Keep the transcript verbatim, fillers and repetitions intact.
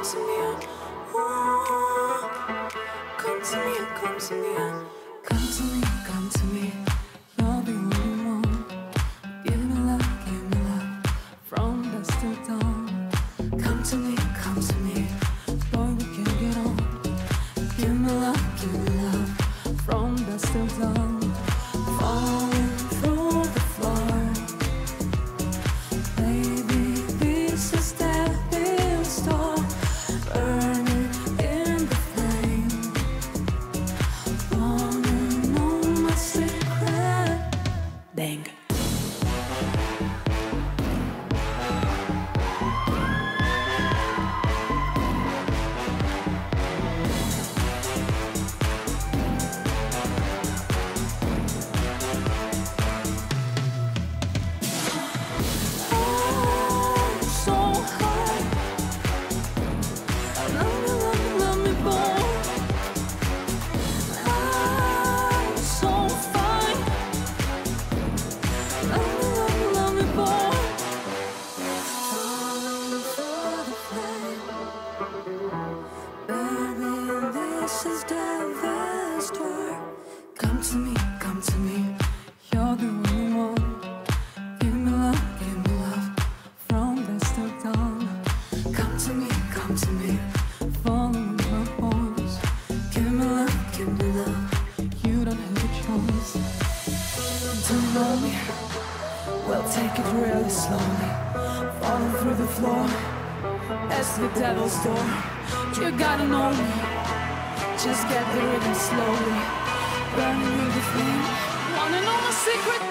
come to me, ooh, come to me, come to me, come to me, come to me. You're the only one. Give me love, give me love, from dusk till dawn. Come to me, come to me, boy, we can get on. Give me love, give me love, from dusk till dawn. Falling through the floor, baby, this is stepping stone. Burning in the flame, wanna know my secret. Dang. Come to me, come to me, you're the only one. Give me love, give me love, from dusk till dawn. Come to me, come to me, following my voice. Give me love, give me love, you don't have a choice. To know me, we'll take it really slowly. Falling through the floor, that's the devil's door. You gotta know me, just get the rhythm slowly. Burning in the flame, wanna know my secret.